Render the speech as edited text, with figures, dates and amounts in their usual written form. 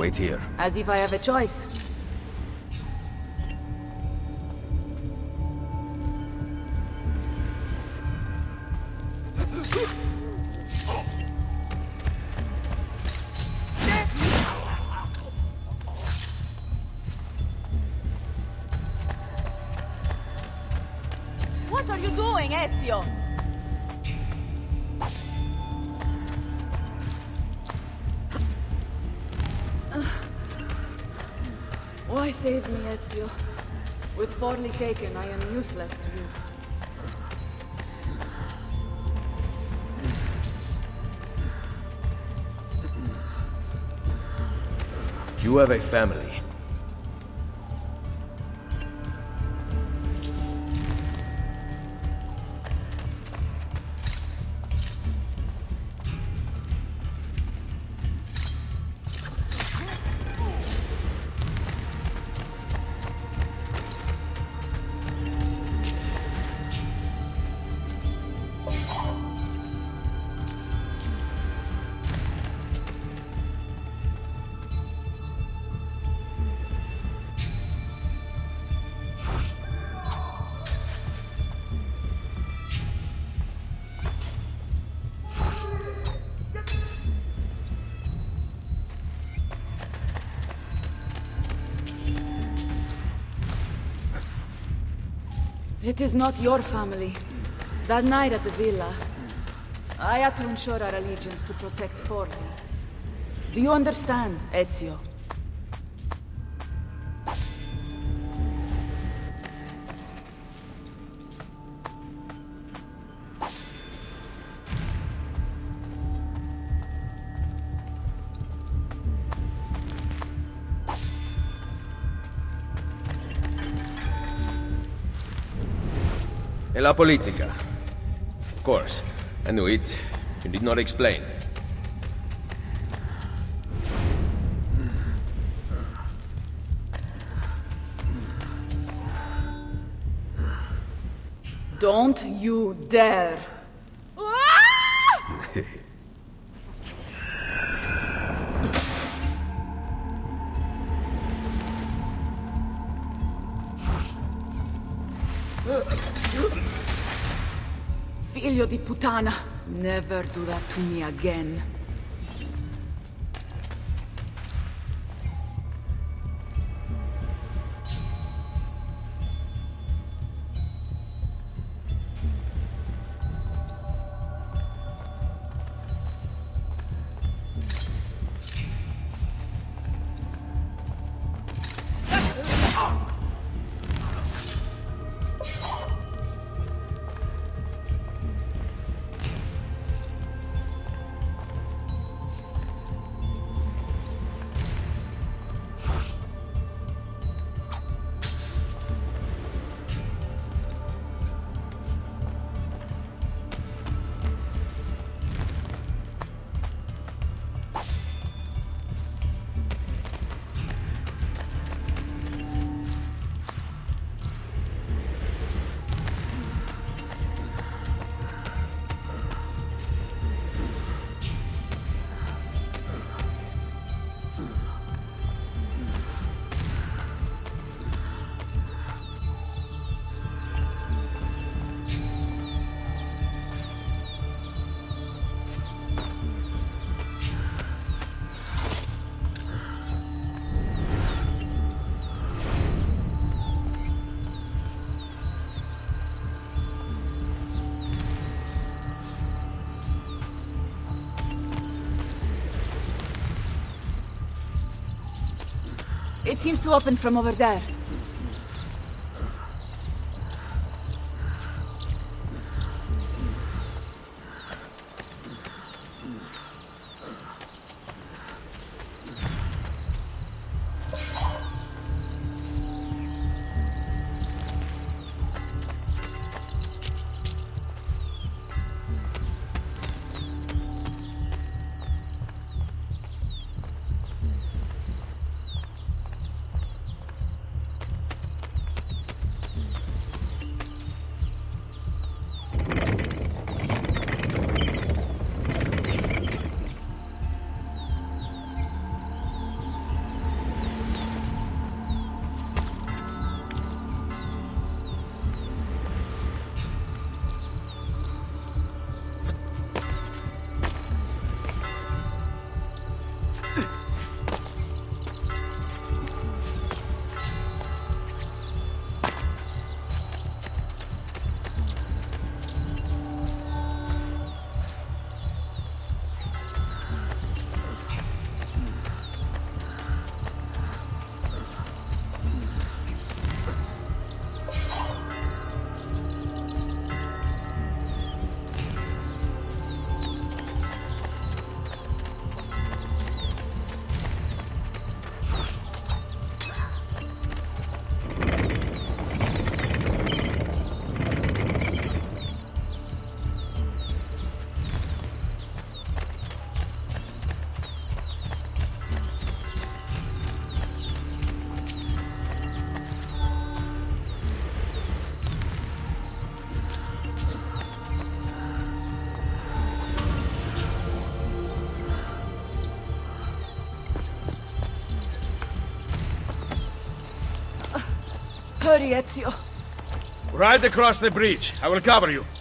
Wait here. As if I have a choice. What are you doing, Ezio? Why save me, Ezio? With Forli taken, I am useless to you. You have a family. It is not your family. That night at the villa, I had to ensure our allegiance to protect Forli. Do you understand, Ezio? E la politica. Of course. I knew it. You did not explain. Don't you dare! Figlio di puttana! Never do that to me again. It seems to open from over there. Hurry, Ezio. Ride across the bridge. I will cover you.